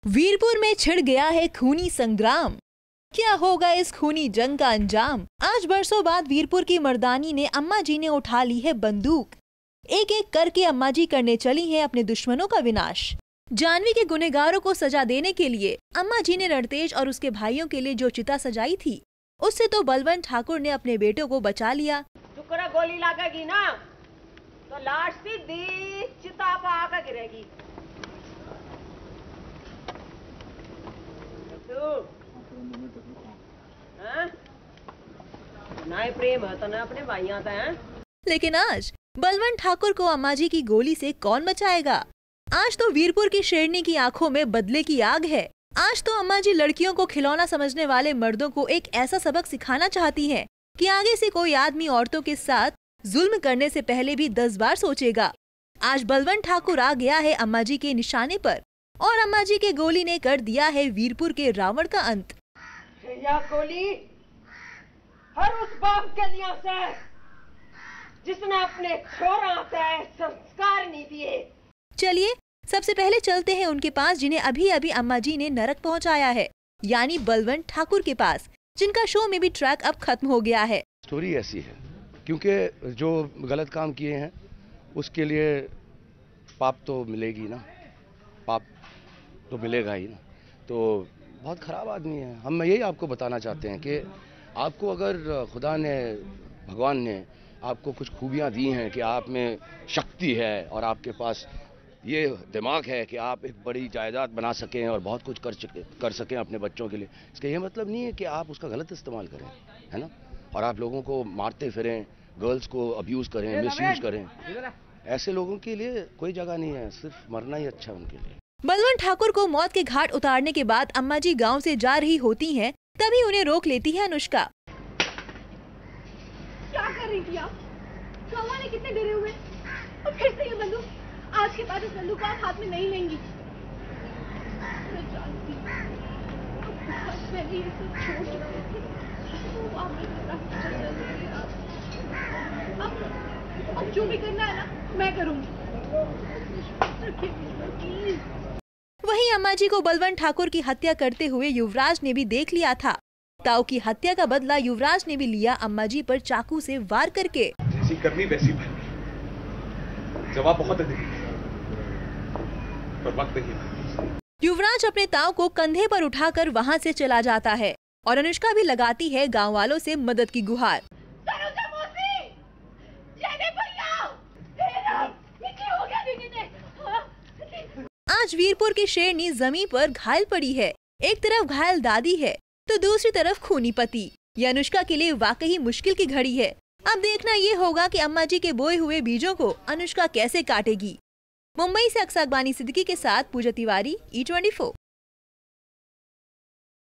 वीरपुर में छिड़ गया है खूनी संग्राम। क्या होगा इस खूनी जंग का अंजाम? आज बरसों बाद वीरपुर की मर्दानी ने अम्मा जी ने उठा ली है बंदूक। एक एक करके अम्मा जी करने चली हैं अपने दुश्मनों का विनाश। जानवी के गुनहगारों को सजा देने के लिए अम्मा जी ने रणतेज और उसके भाइयों के लिए जो चिता सजाई थी, उससे तो बलवंत ठाकुर ने अपने बेटों को बचा लिया। शुक्र गोली लगेगी ना तो लाश सीधी चिता पर आकर गिरेगी। ना प्रेम है तो ना अपने भाई आता है। लेकिन आज बलवंत ठाकुर को अम्मा जी की गोली से कौन बचाएगा? आज तो वीरपुर की शेरनी की आंखों में बदले की आग है। आज तो अम्मा जी लड़कियों को खिलौना समझने वाले मर्दों को एक ऐसा सबक सिखाना चाहती हैं कि आगे से कोई आदमी औरतों के साथ जुल्म करने से पहले भी 10 बार सोचेगा। आज बलवंत ठाकुर आ गया है अम्मा जी के निशाने पर और अम्मा जी के गोली ने कर दिया है वीरपुर के रावण का अंत। यह गोली हर उस बाप के लिए है जिसने अपने छोरा से संस्कार नहीं दिए। चलिए सबसे पहले चलते हैं उनके पास जिन्हें अभी अभी अम्मा जी ने नरक पहुंचाया है, यानी बलवंत ठाकुर के पास, जिनका शो में भी ट्रैक अब खत्म हो गया है। स्टोरी ऐसी है क्योंकि जो गलत काम किए हैं उसके लिए पाप तो मिलेगी ना, पाप तो मिलेगा ही ना। तो बहुत ख़राब आदमी है। हम यही आपको बताना चाहते हैं कि आपको अगर खुदा ने, भगवान ने आपको कुछ खूबियां दी हैं कि आप में शक्ति है और आपके पास ये दिमाग है कि आप एक बड़ी जायदाद बना सकें और बहुत कुछ कर सकें अपने बच्चों के लिए, इसका ये मतलब नहीं है कि आप उसका गलत इस्तेमाल करें, है ना। और आप लोगों को मारते फिरें, गर्ल्स को अब्यूज़ करें, मिसयूज करें। ऐसे लोगों के लिए कोई जगह नहीं है, सिर्फ मरना ही अच्छा है उनके लिए। बलवंत ठाकुर को मौत के घाट उतारने के बाद अम्मा जी गाँव से जा रही होती हैं, तभी उन्हें रोक लेती है अनुष्का। क्या कर रही थी आप? कौवा ने कितने डरे हुए और फिर से ये बंदूक। आज के बाद इस बंदूक को आप हाथ में नहीं लेंगी। मैं जानती पहले ये सब छोड़ चुके थे तो आप अब जो भी करना है ना मैं करूंगी। वहीं अम्मा जी को बलवंत ठाकुर की हत्या करते हुए युवराज ने भी देख लिया था। ताऊ की हत्या का बदला युवराज ने भी लिया अम्मा जी पर चाकू से वार करके। जैसी करनी वैसी भरनी, जवाब बहुत अधिक पर वक्त नहीं। युवराज अपने ताऊ को कंधे पर उठाकर वहां से चला जाता है और अनुष्का भी लगाती है गांव वालों से मदद की गुहार। आज वीरपुर की शेरनी जमीन पर घायल पड़ी है। एक तरफ घायल दादी है तो दूसरी तरफ खूनी पति। ये अनुष्का के लिए वाकई मुश्किल की घड़ी है। अब देखना ये होगा कि अम्मा जी के बोए हुए बीजों को अनुष्का कैसे काटेगी। मुंबई से अक्सा अकबानी सिद्दीकी के साथ पूजा तिवारी, E24।